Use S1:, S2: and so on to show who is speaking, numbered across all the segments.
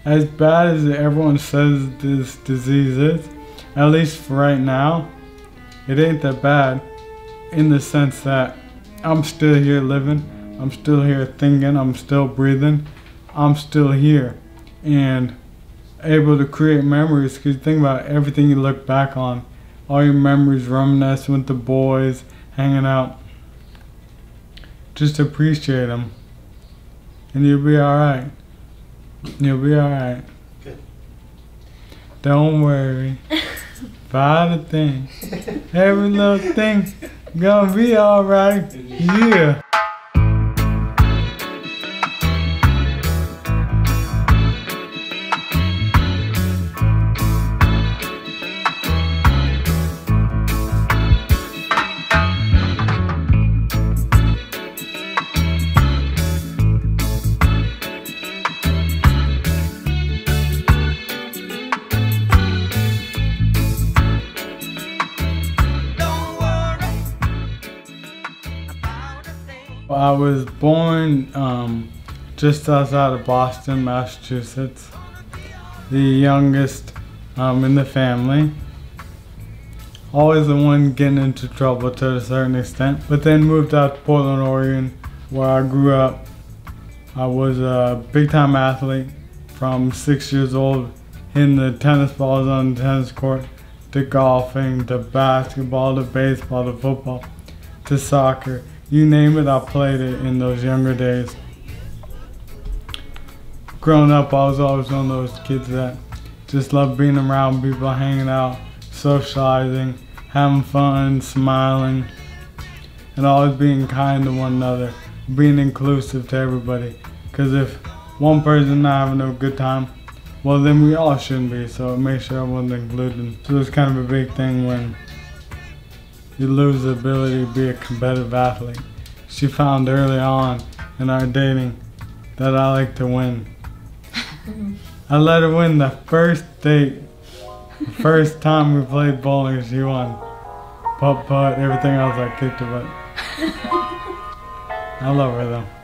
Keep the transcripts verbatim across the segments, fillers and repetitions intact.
S1: as bad as everyone says this disease is, at least for right now, it ain't that bad, in the sense that I'm still here living, I'm still here thinking, I'm still breathing, I'm still here, and able to create memories. Because you think about everything you look back on, all your memories, reminiscing with the boys, hanging out, just appreciate them, and you'll be alright. You'll be alright.
S2: Good.
S1: Don't worry about a thing. Every little thing gonna be alright. Yeah. I was born um, just outside of Boston, Massachusetts, the youngest um, in the family. Always the one getting into trouble to a certain extent, but then moved out to Portland, Oregon, where I grew up. I was a big time athlete from six years old, hitting the tennis balls on the tennis court, to golfing, to basketball, to baseball, to football, to soccer. You name it, I played it in those younger days. Growing up, I was always one of those kids that just loved being around people, hanging out, socializing, having fun, smiling, and always being kind to one another, being inclusive to everybody. Because if one person not having a good time, well then we all shouldn't be, so make sure everyone's included. So it's kind of a big thing when you lose the ability to be a competitive athlete. She found early on in our dating that I like to win. I let her win the first date. The first time we played bowling, she won. Putt putt, everything else I kicked her butt. I love her though.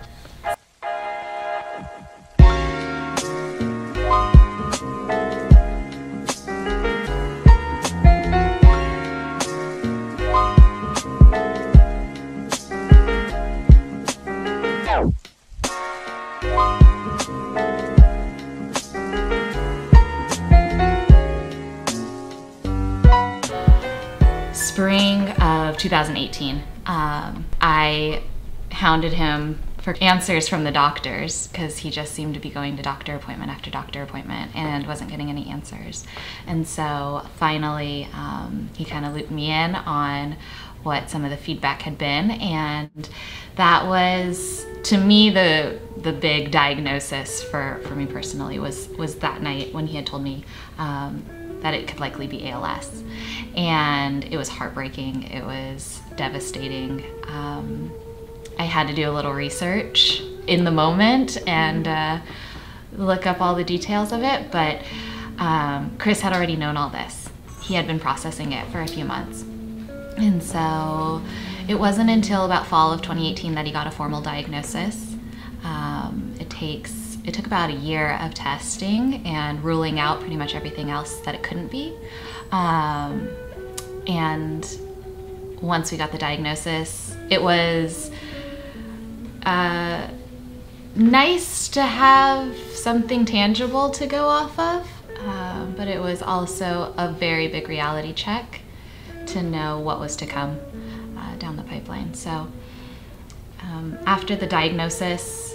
S3: Spring of two thousand eighteen, um, I hounded him for answers from the doctors because he just seemed to be going to doctor appointment after doctor appointment and wasn't getting any answers. And so finally, um, he kind of looped me in on what some of the feedback had been, and that was, to me, the the big diagnosis for, for me personally was, was that night when he had told me um, that it could likely be A L S. And it was heartbreaking, it was devastating. Um, I had to do a little research in the moment and uh, look up all the details of it, but um, Chris had already known all this. He had been processing it for a few months. And so it wasn't until about fall of twenty eighteen that he got a formal diagnosis. Um, it takes, it took about a year of testing and ruling out pretty much everything else that it couldn't be. Um, and once we got the diagnosis, it was uh, nice to have something tangible to go off of, uh, but it was also a very big reality check to know what was to come uh, down the pipeline. So um, after the diagnosis,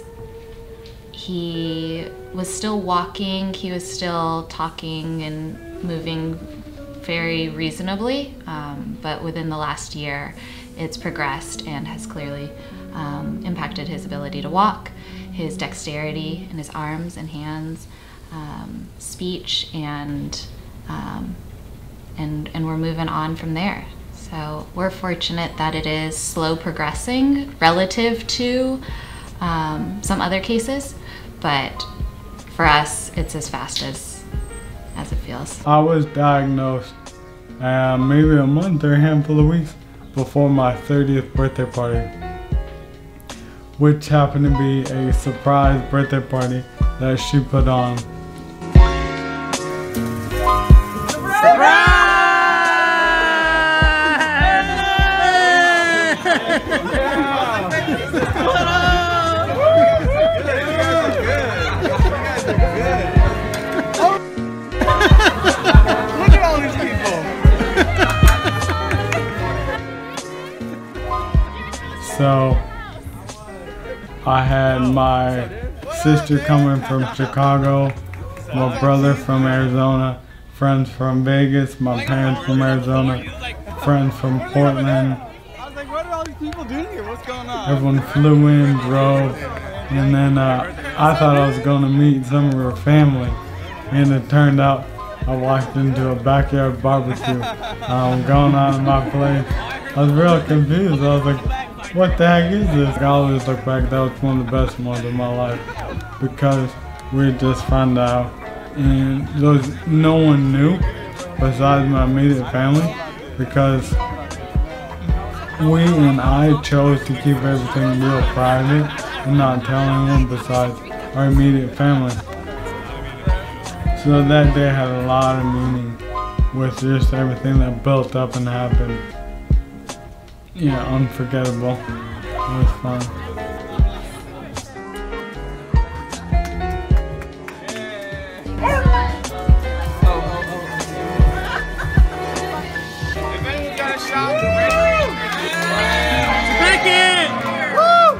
S3: he was still walking, he was still talking and moving very reasonably, um, but within the last year, it's progressed and has clearly um, impacted his ability to walk, his dexterity in his arms and hands, um, speech, and, um, and, and we're moving on from there. So we're fortunate that it is slow progressing relative to um, some other cases, but for us, it's as fast as as it feels.
S1: I was diagnosed uh, maybe a month or a handful of weeks before my thirtieth birthday party, which happened to be a surprise birthday party that she put on So I had my sister coming from Chicago, my brother from Arizona, friends from Vegas, my parents from Arizona, friends from Portland.
S2: I was like, what are all these people doing here? What's going on?
S1: Everyone flew in, drove, and then uh, I thought I was going to meet some of her family, and it turned out I walked into a backyard barbecue um, going on in my place. I was real confused. I was like, what the heck is this? I always look back, that was one of the best ones of my life because we just found out and there was no one knew besides my immediate family because we and I chose to keep everything real private and not tell anyone besides our immediate family. So that day had a lot of meaning with just everything that built up and happened. Yeah, unforgettable. It was fun.
S2: If anyone got a shot, we're ready. Beckette! Woo!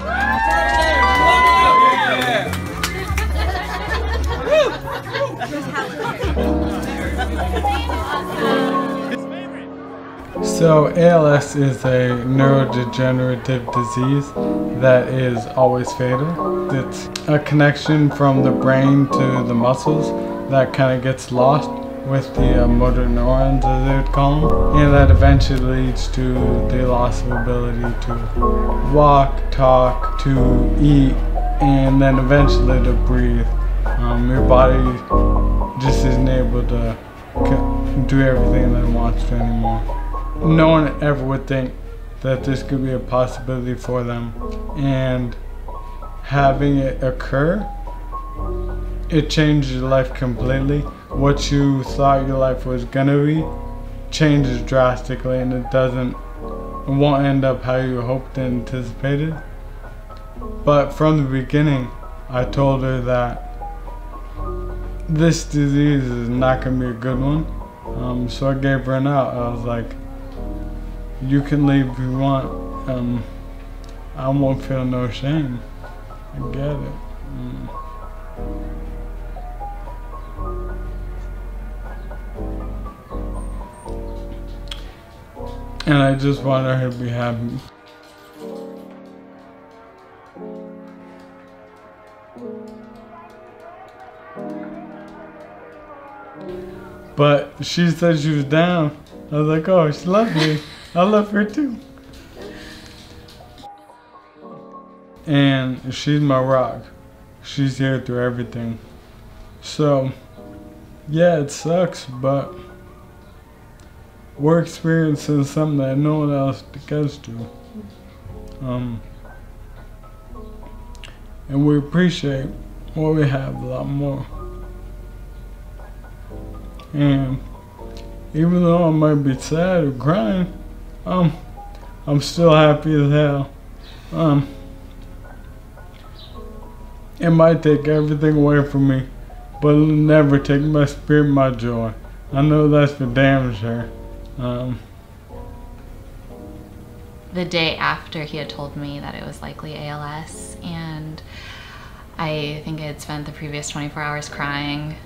S1: So A L S is a neurodegenerative disease that is always fatal. It's a connection from the brain to the muscles that kind of gets lost with the uh, motor neurons, as they would call them, and that eventually leads to the loss of ability to walk, talk, to eat, and then eventually to breathe. Um, your body just isn't able to do everything that it wants to anymore. No one ever would think that this could be a possibility for them, and having it occur, it changes your life completely. What you thought your life was gonna be changes drastically, and it doesn't, it won't end up how you hoped and anticipated. But from the beginning, I told her that this disease is not gonna be a good one. Um, so I gave her an out. I was like, you can leave if you want. Um, I won't feel no shame. I get it. Mm. And I just wanted her to be happy. But she said she was down. I was like, oh, she loves me. I love her too. And she's my rock. She's here through everything. So, yeah, it sucks, but we're experiencing something that no one else gets to. Um, and we appreciate what we have a lot more. And even though I might be sad or crying, um, I'm still happy as hell. Um, it might take everything away from me, but it'll never take my spirit, my joy. I know that's for damn sure. Um,
S3: the day after he had told me that it was likely A L S, and I think I had spent the previous twenty-four hours crying.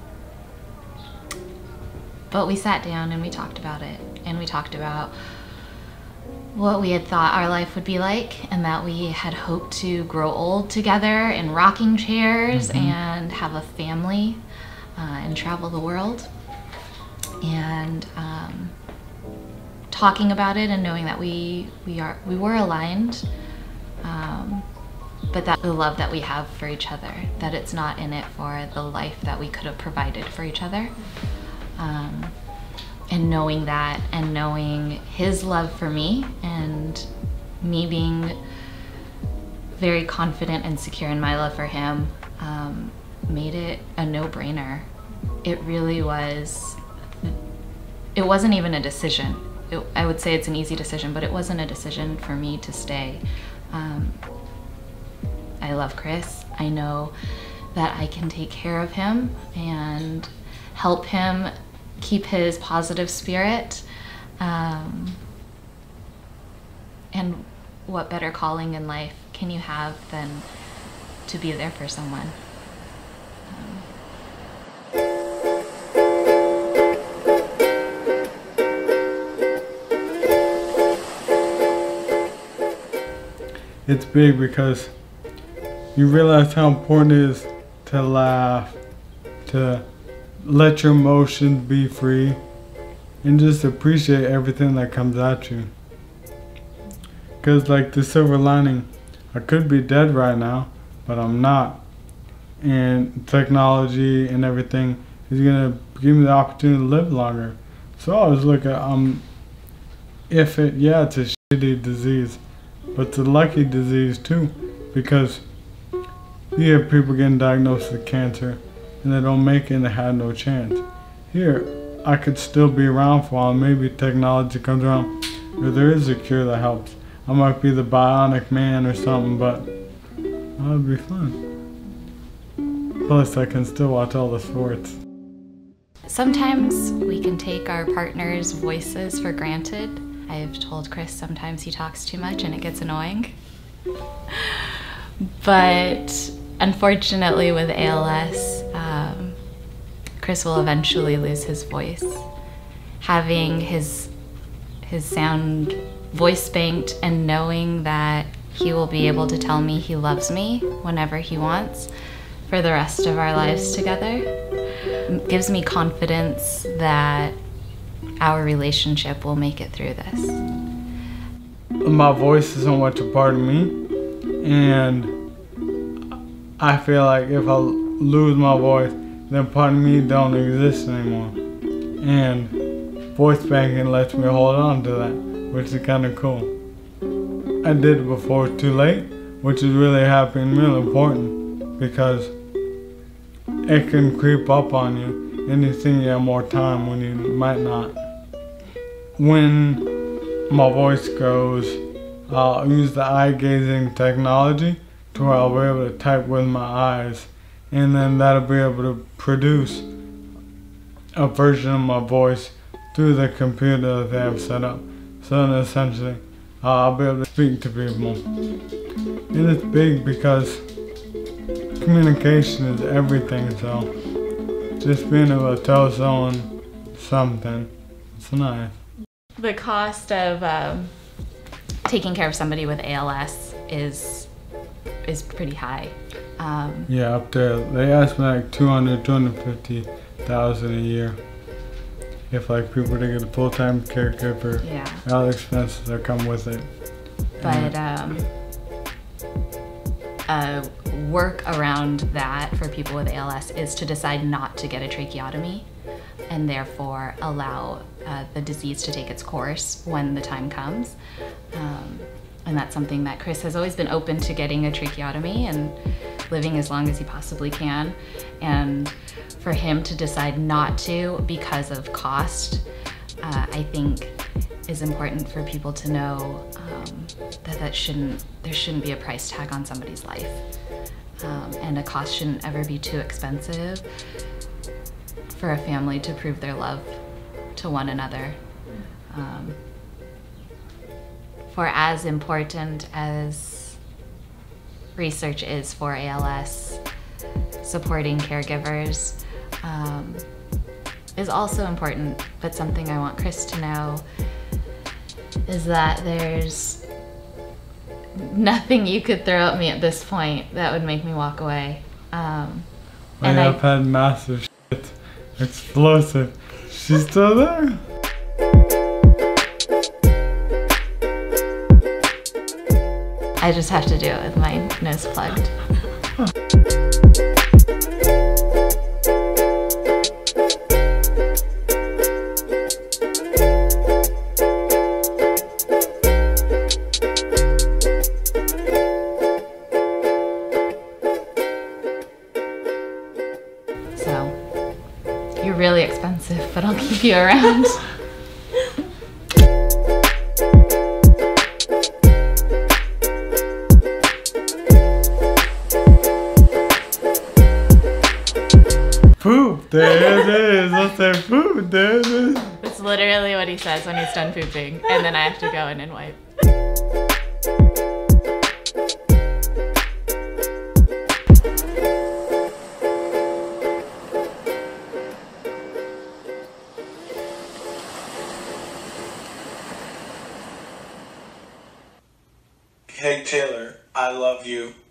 S3: But we sat down and we talked about it, and we talked about what we had thought our life would be like, and that we had hoped to grow old together in rocking chairs, mm-hmm. and have a family uh, and travel the world. And um, talking about it and knowing that we we are we were aligned, um, but that the love that we have for each other, that it's not in it for the life that we could have provided for each other. Um, and knowing that, and knowing his love for me, and me being very confident and secure in my love for him, um, made it a no-brainer. It really was, it wasn't even a decision. It, I would say it's an easy decision, but it wasn't a decision for me to stay. Um, I love Chris. I know that I can take care of him and help him keep his positive spirit. Um, and what better calling in life can you have than to be there for someone? Um,
S1: It's big because you realize how important it is to laugh, to let your emotions be free, and just appreciate everything that comes at you. Because like the silver lining, I could be dead right now, but I'm not. And technology and everything is gonna give me the opportunity to live longer. So I always look at, um, if it, yeah, it's a shitty disease, but it's a lucky disease too, because you have people getting diagnosed with cancer and they don't make it and they had no chance. Here, I could still be around for a while. Maybe technology comes around or there is a cure that helps. I might be the bionic man or something, but that would be fun. Plus, I can still watch all the sports.
S3: Sometimes we can take our partner's voices for granted. I've told Chris sometimes he talks too much and it gets annoying. But unfortunately with A L S, um, Chris will eventually lose his voice. Having his, his sound voice banked and knowing that he will be able to tell me he loves me whenever he wants for the rest of our lives together gives me confidence that our relationship will make it through this.
S1: My voice is so much a part of me, and I feel like if I lose my voice, then part of me don't exist anymore. And voice banking lets me hold on to that, which is kind of cool. I did it before it's too late, which is really happy and really important, because it can creep up on you and you think you have more time when you might not. When my voice goes, I'll use the eye gazing technology to where I'll be able to type with my eyes, and then that'll be able to produce a version of my voice through the computer that they have set up. So then essentially, uh, I'll be able to speak to people. And it's big because communication is everything, so just being able to tell someone something, it's nice.
S3: The cost of um, taking care of somebody with A L S is is pretty high. Um,
S1: yeah, up there. They ask me like two hundred, two hundred fifty thousand a year. If like people to get a full-time caregiver,
S3: yeah.
S1: all the expenses that come with it.
S3: But um, uh, work around that for people with A L S is to decide not to get a tracheotomy and therefore allow uh, the disease to take its course when the time comes. Um, and that's something that Chris has always been open to, getting a tracheotomy and living as long as he possibly can. And for him to decide not to because of cost, uh, I think is important for people to know um, that that shouldn't, there shouldn't be a price tag on somebody's life. Um, and a cost shouldn't ever be too expensive for a family to prove their love to one another. Um, for as important as research is for A L S, supporting caregivers um, is also important, but something I want Chris to know is that there's nothing you could throw at me at this point that would make me walk away. Um,
S1: and
S3: I,
S1: I've had massive shit, explosive. She's still there?
S3: I just have to do it with my nose plugged. So, you're really expensive, but I'll keep you around.
S1: There it is. I said food. There it is.
S3: That's literally what he says when he's done pooping, and then I have to go in and wipe.
S4: Hey Taylor, I love you.